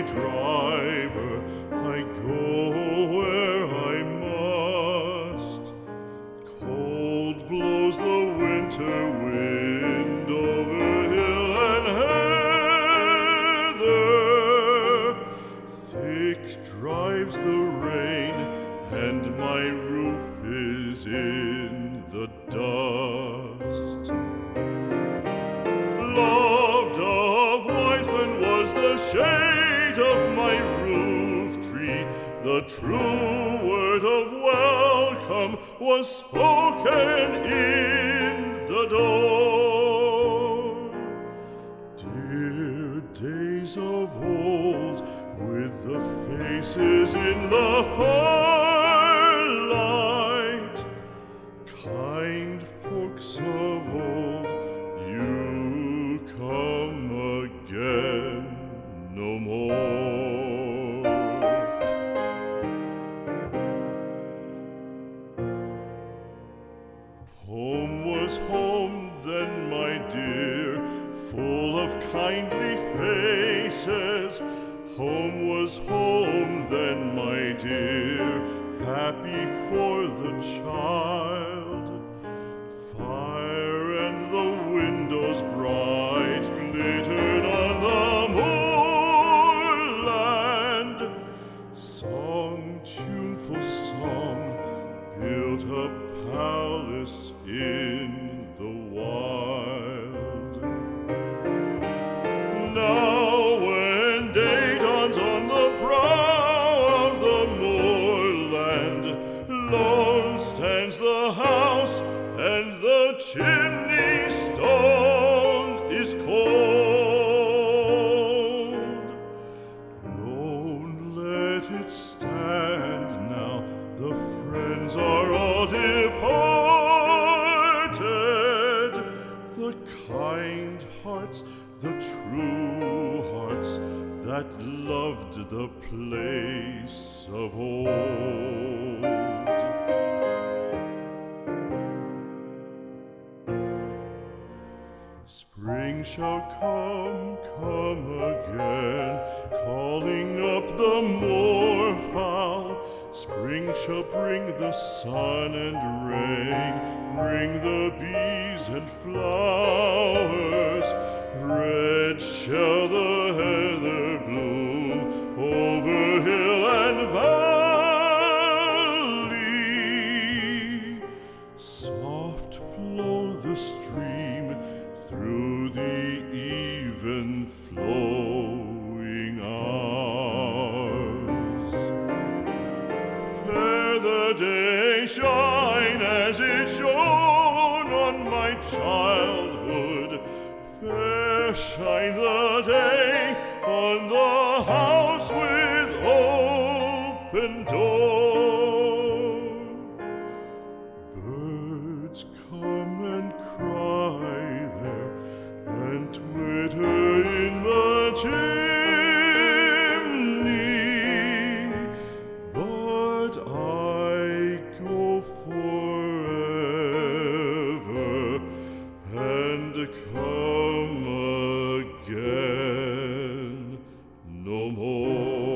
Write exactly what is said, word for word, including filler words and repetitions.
driver, I go where I must. Cold blows the winter wind over hill and heather. Thick drives the rain, and my roof is in the dust. Loved of wise men was the shade of my roof tree. The true word of welcome was spoken in the door. Dear days of old, with the faces in the firelight, kind folks of old, you come again no more. Home was home then, my dear, full of kindly faces. Home was home then, my dear, happy for the child. Fire and the windows bright glittered on the moorland. Song, tuneful song, built a palace in the wild. Now when day dawns on the brow of the moorland, lone stands the house, and the chimney stone is cold. Lone let it stand now, the friends are all departed. The kind hearts, the true hearts, that loved the place of old. Spring shall come, come again, calling up the moorfowl. Spring shall bring the sun and rain, bring the bees and flowers. Red shall the heather bloom over hill and valley. Soft flow the stream through the even flowing hours. Fair the day shine as it shone on my childhood. Fair shine the day on the house with open door. Birds come and cry there, and twitter in the chimney, but I go forever and come again no more.